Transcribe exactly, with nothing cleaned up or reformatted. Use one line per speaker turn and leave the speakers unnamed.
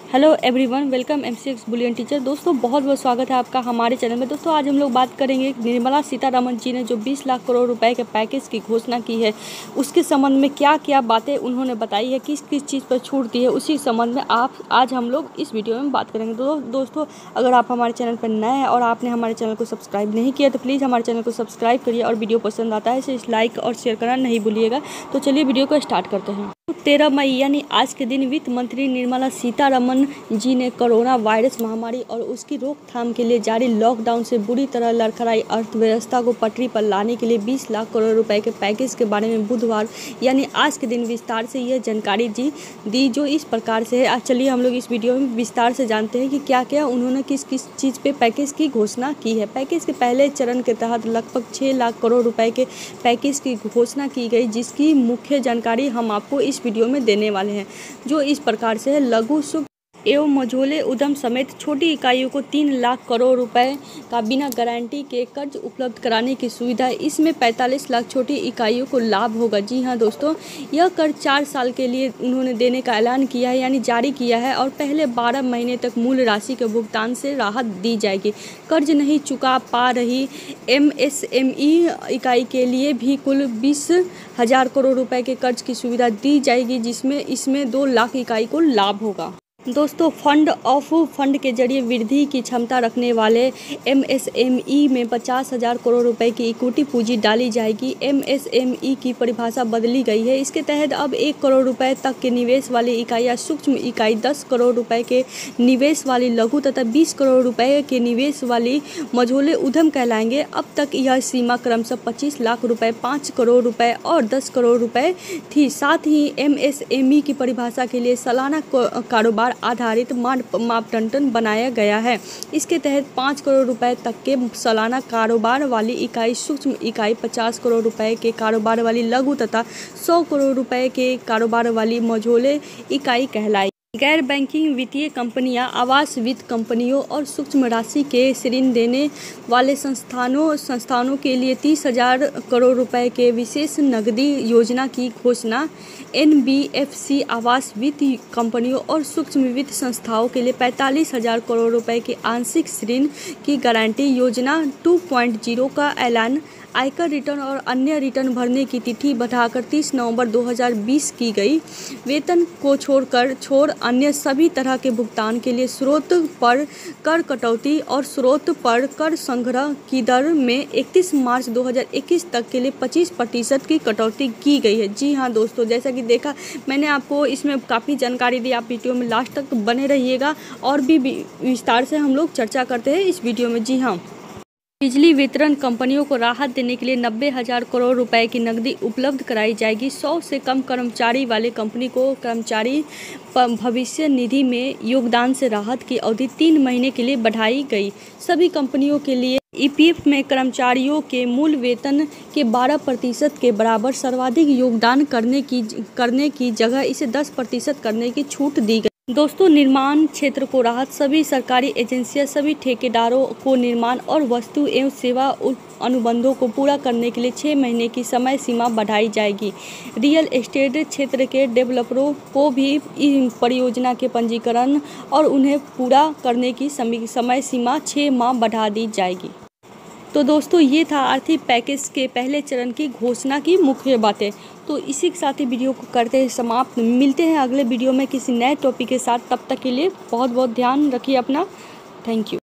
Hello everyone, welcome MCX bullion teacher. दोस्तों बहुत बहुत स्वागत है आपका हमारे चैनल में। दोस्तों आज हम लोग बात करेंगे निर्मला सीतारमण जी ने जो बीस लाख करोड़ रुपए के पैकेज की घोषणा की है, उसके संबंध में क्या क्या बातें उन्होंने बताई है, किस किस चीज़ पर छूट दी है, उसी संबंध में आप आज हम लोग इस वीडियो में बात करेंगे। दो, दोस्तों अगर आप हमारे चैनल पर नए हैं और आपने हमारे चैनल को सब्सक्राइब नहीं किया तो प्लीज़ हमारे चैनल को सब्सक्राइब करिए और वीडियो पसंद आता है इसे लाइक और शेयर करना नहीं भूलिएगा। तो चलिए वीडियो को स्टार्ट करते हैं। तेरह मई यानी आज के दिन वित्त मंत्री निर्मला सीतारमण जी ने कोरोना वायरस महामारी और उसकी रोकथाम के लिए जारी लॉकडाउन से बुरी तरह लड़खड़ाई अर्थव्यवस्था को पटरी पर लाने के लिए बीस लाख करोड़ रुपए के पैकेज के बारे में बुधवार यानी आज के दिन विस्तार से यह जानकारी दी दी जो इस प्रकार से है। आज चलिए हम लोग इस वीडियो में विस्तार से जानते हैं कि क्या क्या उन्होंने किस किस चीज़ पे पैकेज की घोषणा की है। पैकेज के पहले चरण के तहत लगभग छः लाख करोड़ रुपए के पैकेज की घोषणा की गई, जिसकी मुख्य जानकारी हम आपको इस वीडियो में देने वाले हैं, जो इस प्रकार से है। लघु सूक्ष्म एवं मझोले उद्यम समेत छोटी इकाइयों को तीन लाख करोड़ रुपए का बिना गारंटी के कर्ज उपलब्ध कराने की सुविधा है। इसमें पैंतालीस लाख छोटी इकाइयों को लाभ होगा। जी हाँ दोस्तों, यह कर्ज चार साल के लिए उन्होंने देने का ऐलान किया है, यानी जारी किया है, और पहले बारह महीने तक मूल राशि के भुगतान से राहत दी जाएगी। कर्ज नहीं चुका पा रही एमएसएमई इकाई के लिए भी कुल बीस हजार करोड़ रुपए के कर्ज की सुविधा दी जाएगी, जिसमें इसमें दो लाख इकाई को लाभ होगा। दोस्तों फंड ऑफ फंड के जरिए वृद्धि की क्षमता रखने वाले एमएसएमई में पचास हजार करोड़ रुपए की इक्विटी पूंजी डाली जाएगी। एमएसएमई की परिभाषा बदली गई है। इसके तहत अब एक करोड़ रुपए तक के निवेश वाली इकाई या सूक्ष्म इकाई, दस करोड़ रुपए के निवेश वाली लघु तथा बीस करोड़ रुपए के निवेश वाली मझोले उद्यम कहलाएंगे। अब तक यह सीमा क्रमशः पच्चीस लाख रुपए, पाँच करोड़ रुपए और दस करोड़ रुपए थी। साथ ही एमएसएमई की परिभाषा के लिए सालाना कारोबार आधारित मापदंड बनाया गया है। इसके तहत पाँच करोड़ रुपए तक के सालाना कारोबार वाली इकाई सूक्ष्म इकाई, पचास करोड़ रुपए के कारोबार वाली लघु तथा सौ करोड़ रुपए के कारोबार वाली मझोले इकाई कहलाई। गैर बैंकिंग वित्तीय कंपनियां, आवास वित्त कंपनियों और सूक्ष्म राशि के ऋण देने वाले संस्थानों संस्थानों के लिए तीस हजार करोड़ रुपए के विशेष नकदी योजना की घोषणा। एनबीएफसी, आवास वित्त कंपनियों और सूक्ष्म वित्त संस्थाओं के लिए पैंतालीस हजार करोड़ रुपए के आंशिक ऋण की गारंटी योजना टू पॉइंट ज़ीरो का ऐलान। आयकर रिटर्न और अन्य रिटर्न भरने की तिथि बढ़ाकर तीस नवंबर दो हज़ार बीस की गई। वेतन को छोड़कर छोड़ अन्य सभी तरह के भुगतान के लिए स्रोत पर कर कटौती और स्रोत पर कर संग्रह की दर में इकतीस मार्च दो हज़ार इक्कीस तक के लिए पच्चीस प्रतिशत की कटौती की गई है। जी हाँ दोस्तों, जैसा कि देखा मैंने आपको इसमें काफ़ी जानकारी दी। आप वीडियो में लास्ट तक बने रहिएगा और भी विस्तार से हम लोग चर्चा करते हैं इस वीडियो में। जी हाँ, बिजली वितरण कंपनियों को राहत देने के लिए नब्बे हजार करोड़ रुपए की नकदी उपलब्ध कराई जाएगी। सौ से कम कर्मचारी वाले कंपनी को कर्मचारी भविष्य निधि में योगदान से राहत की अवधि तीन महीने के लिए बढ़ाई गई। सभी कंपनियों के लिए ईपीएफ में कर्मचारियों के मूल वेतन के बारह प्रतिशत के बराबर सर्वाधिक योगदान करने की करने की जगह इसे दस प्रतिशत करने की छूट दी गई। दोस्तों निर्माण क्षेत्र को राहत। सभी सरकारी एजेंसियां, सभी ठेकेदारों को निर्माण और वस्तु एवं सेवा अनुबंधों को पूरा करने के लिए छः महीने की समय सीमा बढ़ाई जाएगी। रियल एस्टेट क्षेत्र के डेवलपरों को भी परियोजना के पंजीकरण और उन्हें पूरा करने की समय सीमा छः माह बढ़ा दी जाएगी। तो दोस्तों ये था आर्थिक पैकेज के पहले चरण की घोषणा की मुख्य बातें। तो इसी के साथ ही वीडियो को करते हैं समाप्त। मिलते हैं अगले वीडियो में किसी नए टॉपिक के साथ। तब तक के लिए बहुत बहुत ध्यान रखिए अपना। Thank you.